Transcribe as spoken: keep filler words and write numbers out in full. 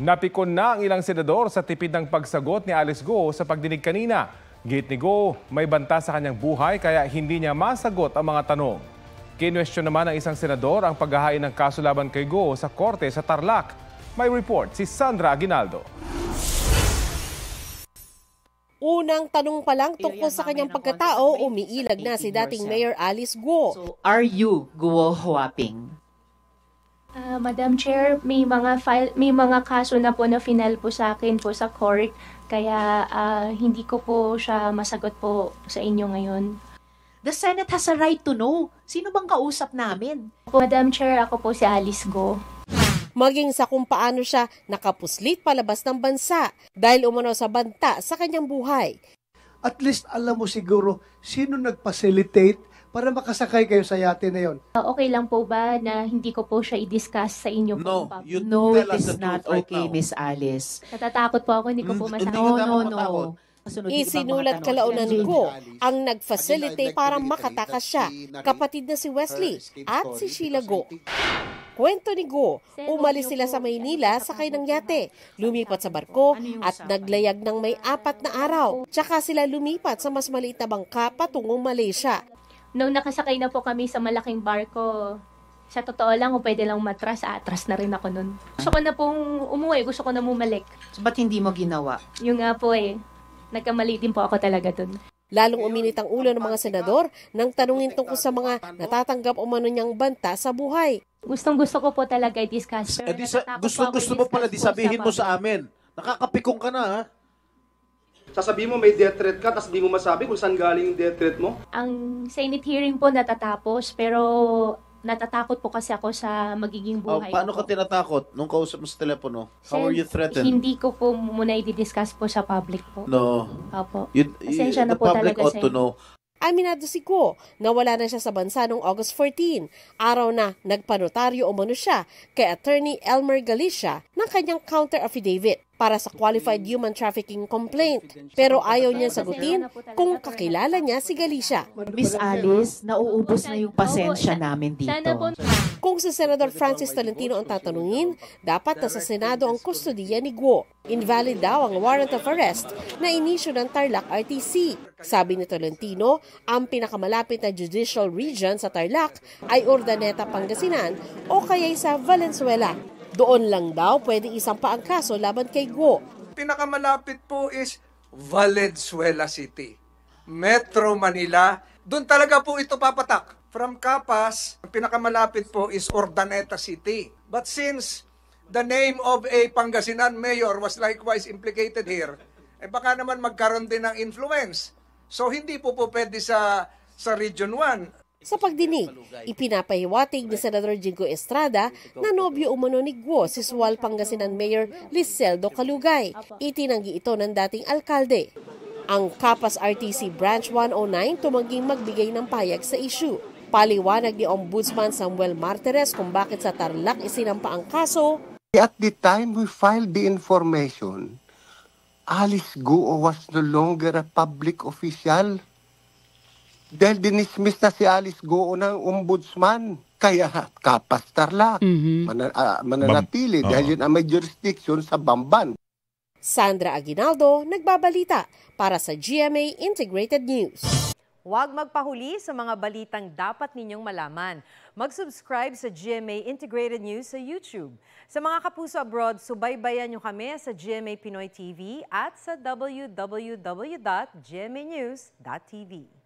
Napikon na ang ilang senador sa tipid ng pagsagot ni Alice Go sa pagdinig kanina. Gate ni Go, may banta sa kanyang buhay kaya hindi niya masagot ang mga tanong. Kinwestiyon naman ng isang senador ang paghahain ng kaso laban kay Go sa korte sa Tarlac. May report si Sandra Aguinaldo. Unang tanong pa lang tungkol sa kanyang pagkatao, umiilag na si dating Mayor Alice Go. So, are you Guo Huaping? Uh, Madam Chair, may mga file, may mga kaso na po na final po sa akin po sa court, kaya uh, hindi ko po siya masagot po sa inyo ngayon. The Senate has a right to know. Sino bang kausap namin? Madam Chair, ako po si Alice Go. Maging sa kung paano siya nakapuslit palabas ng bansa dahil umano sa banta sa kanyang buhay. At least alam mo siguro sino nag-facilitate para makasakay kayo sa yate na yon. Uh, okay lang po ba na hindi ko po siya i-discuss sa inyo? No, po, you no, it tell us is the not truth right okay, now. Miss Alice. Natatakot po ako, hindi ko po Mm, masabi. hindi No, ka no, dapat matakot. no. Kasunod, Isinulat kalaunan ni Go ang nag-facilitate para makatakas siya, kapatid na si Wesley at si Sheila Go. Kwento ni Go, umalis sila sa Maynila sakay ng yate, lumipat sa barko at naglayag ng may apat na araw. Tsaka sila lumipat sa mas maliit na bangka patungong Malaysia. Nung nakasakay na po kami sa malaking barko, sa totoo lang, kung pwede lang matras, atras na rin ako nun. Gusto ko na pong umuwi, gusto ko na bumalik. So, ba't hindi mo ginawa? Yung nga po eh, nagkamali din po ako talaga dun. Lalong uminit ang ulo ng mga senador nang tanungin tungkol sa mga natatanggap umano niyang banta sa buhay. Gustong gusto ko po talaga i-discuss. Eh, di sa, gusto, gusto mo pala, di sabihin mo sa amin. Nakakapikong ka na, ha? Sasabihin mo may death threat ka, tapos di mo masabi kung saan galing yung death threat mo? Ang Senate hearing po natatapos, pero natatakot po kasi ako sa magiging Oh, buhay paano ko. ka tinatakot nung kausap mo sa telepono? How Sen- are you threatened? Hindi ko po muna i-discuss po sa public po. No. Opo. You, Pasensya the na po public talaga, ought to Sen. know. Aminado si Go na wala na siya sa bansa noong August fourteen, araw na nagpanotaryo umano siya kay Attorney Elmer Galicia ng kanyang counter affidavit para sa qualified human trafficking complaint. Pero ayaw niya sagutin kung kakilala niya si Galicia. Miss Alice, nauubos na yung pasensya namin dito. Sana po. Kung si Senador Francis Tolentino ang tatanungin, dapat nasa Senado ang kustodiya ni Go. Invalid daw ang warrant of arrest na inisyu ng Tarlac R T C. Sabi ni Tolentino, ang pinakamalapit na judicial region sa Tarlac ay Urdaneta, Pangasinan o kaya'y sa Valenzuela. Doon lang daw pwede isampa ang kaso laban kay Go. Pinakamalapit po is Valenzuela City. Metro Manila, doon talaga po ito papatak. From Capas, ang pinakamalapit po is Urdaneta City. But since the name of a Pangasinan mayor was likewise implicated here, eh baka naman magkaroon din ng influence. So hindi po po pwede sa, sa Region one. Sa pagdinig, ipinapahiwatig ni Senador Jingo Estrada na nobyo umano ni Go si Sual Pangasinan Mayor Liseldo Calugay. Itinanggi ito ng dating alkalde. Ang Capas R T C Branch one oh nine tumangging magbigay ng payag sa issue. Paliwanag ni Ombudsman Samuel Martires kung bakit sa Tarlac isinampa ang kaso. At the time we filed the information, Alice Go was no longer a public official. Dahil dinismiss na si Alice Go ng ombudsman. Kaya Capas Tarlac, mm-hmm. Mana, uh, mananatili Bam- dahil yun ang may jurisdiction sa Bamban. Sandra Aguinaldo, nagbabalita para sa G M A Integrated News. Huwag magpahuli sa mga balitang dapat ninyong malaman. Mag-subscribe sa G M A Integrated News sa YouTube. Sa mga kapuso abroad, subaybayan nyo kami sa G M A Pinoy T V at sa w w w dot g m a news dot t v.